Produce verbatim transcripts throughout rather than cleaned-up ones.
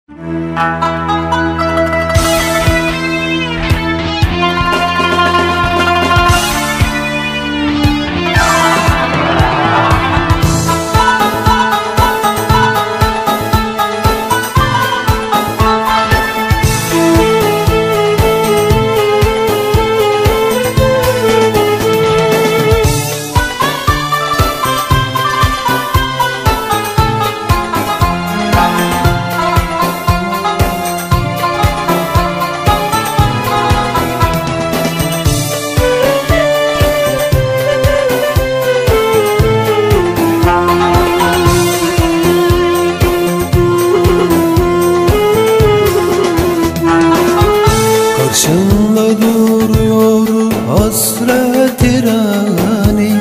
Karşımda duruyor hasret tirani,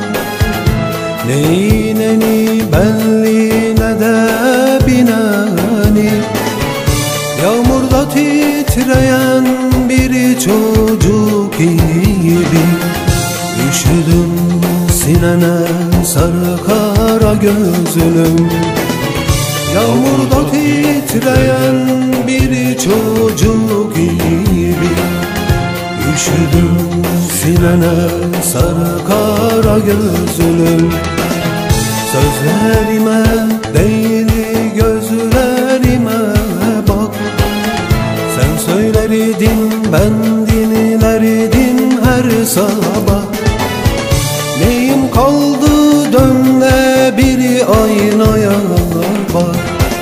ne ineni belli ne de binani. Yağmurda titreyen bir çocuk gibi üşüdüm sinene sarı kara gözlüm. Yağmurda titreyen bir çocuk gibi üşüdüm sinene sarı kara gözlüm. Sözlerime değil gözlerime bak, sen söylerdin ben dinlerdim her sabah. Neyim kaldı dön de bir aynaya bak,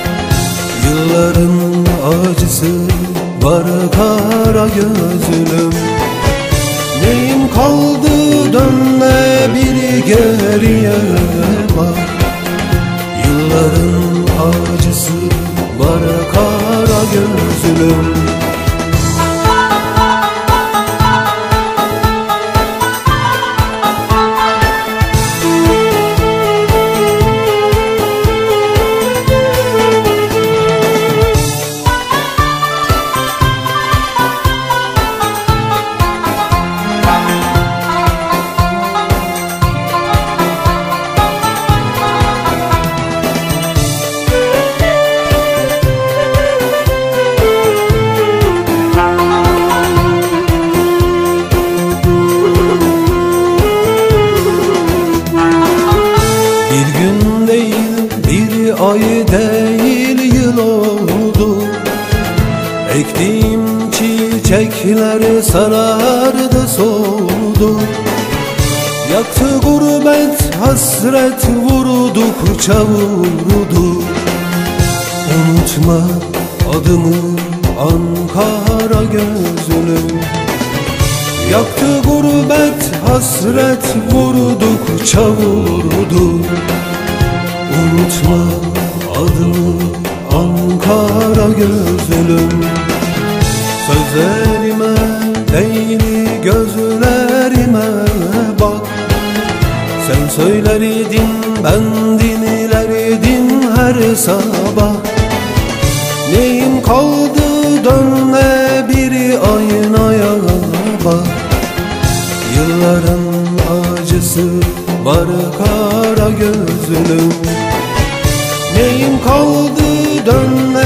yılların acısı var kara gözlüm. Neyim kaldı dön de bir geriye bak, yılların acısı var kara gözlüm. Ay değil yıl oldu, ektiğim çiçekler sarardı soldu. Yaktı gurbet hasret vurdukça vurdu. Unutma adımı Ankara gözlüm. Yaktı gurbet hasret vurdukça vurdu. Unutma adımı Ankara gözlüm. Sözlerime değil gözlerime bak, sen söylerdin ben dinlerdim her sabah. Neyim kaldı dön de bir aynaya bak, yılların acısı var kara gözlüm. Neyim kaldı dön